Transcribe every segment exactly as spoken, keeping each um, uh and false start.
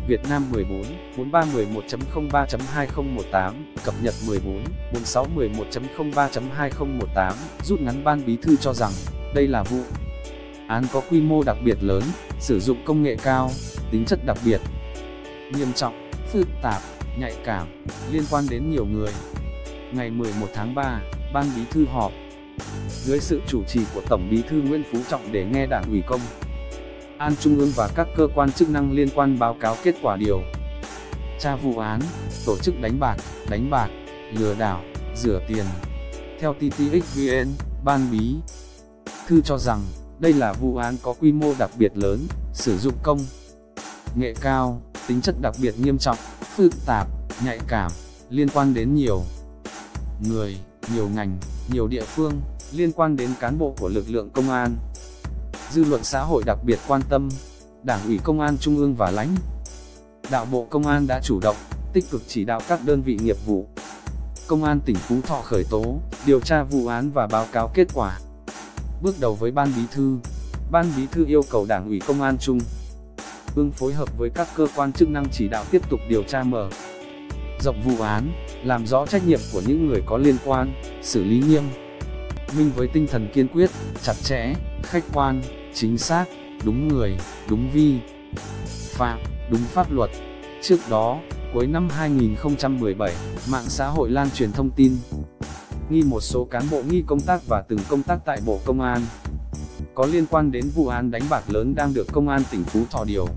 Việt Nam mười bốn, bốn ba mười một chấm không ba chấm hai không một tám, cập nhật mười bốn, bốn sáu mười một chấm không ba chấm hai không một tám, rút ngắn Ban Bí thư cho rằng, đây là vụ án có quy mô đặc biệt lớn, sử dụng công nghệ cao, tính chất đặc biệt, nghiêm trọng, phức tạp, nhạy cảm, liên quan đến nhiều người. Ngày mười một tháng ba, Ban Bí thư họp dưới sự chủ trì của Tổng Bí thư Nguyễn Phú Trọng để nghe Đảng ủy Công an Trung ương và các cơ quan chức năng liên quan báo cáo kết quả điều tra vụ án, tổ chức đánh bạc, đánh bạc, lừa đảo, rửa tiền. Theo tê tê ích vê en, Ban Bí thư cho rằng, đây là vụ án có quy mô đặc biệt lớn, sử dụng công nghệ cao, tính chất đặc biệt nghiêm trọng, phức tạp, nhạy cảm, liên quan đến nhiều người, nhiều ngành, nhiều địa phương, liên quan đến cán bộ của lực lượng công an. Dư luận xã hội đặc biệt quan tâm, Đảng ủy Công an Trung ương và lãnh đạo Bộ Công an đã chủ động, tích cực chỉ đạo các đơn vị nghiệp vụ Công an tỉnh Phú Thọ khởi tố, điều tra vụ án và báo cáo kết quả. Bước đầu với Ban Bí thư, Ban Bí thư yêu cầu Đảng ủy Công an Trung ương phối hợp với các cơ quan chức năng chỉ đạo tiếp tục điều tra mở rộng vụ án, làm rõ trách nhiệm của những người có liên quan, xử lý nghiêm minh với tinh thần kiên quyết, chặt chẽ, khách quan, chính xác, đúng người, đúng vi phạm, đúng pháp luật. Trước đó, cuối năm hai nghìn không trăm mười bảy, mạng xã hội lan truyền thông tin nghi một số cán bộ nghi công tác và từng công tác tại Bộ Công an có liên quan đến vụ án đánh bạc lớn đang được Công an tỉnh Phú Thọ điều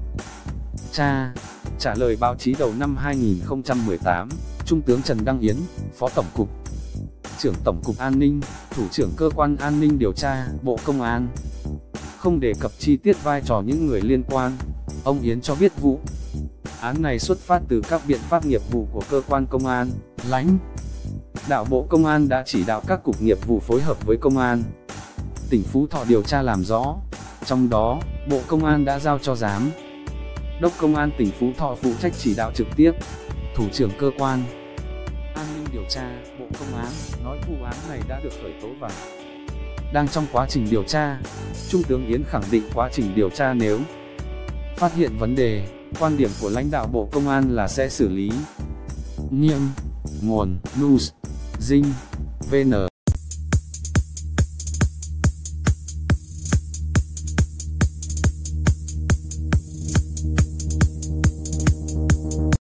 tra. Trả lời báo chí đầu năm hai nghìn không trăm mười tám, Trung tướng Trần Đăng Yến, Phó Tổng cục trưởng Tổng cục An ninh, Thủ trưởng Cơ quan An ninh điều tra, Bộ Công an, không đề cập chi tiết vai trò những người liên quan. Ông Yến cho biết vụ án này xuất phát từ các biện pháp nghiệp vụ của cơ quan công an. Lãnh đạo Bộ Công an đã chỉ đạo các cục nghiệp vụ phối hợp với Công an tỉnh Phú Thọ điều tra làm rõ. Trong đó, Bộ Công an đã giao cho Giám đốc Công an tỉnh Phú Thọ phụ trách chỉ đạo trực tiếp. Thủ trưởng Cơ quan An ninh điều tra, Bộ Công an, nói vụ án này đã được khởi tố và đang trong quá trình điều tra. Trung tướng Yến khẳng định quá trình điều tra nếu phát hiện vấn đề, quan điểm của lãnh đạo Bộ Công an là sẽ xử lý nghiêm. Nguồn: News, Dinh, vê en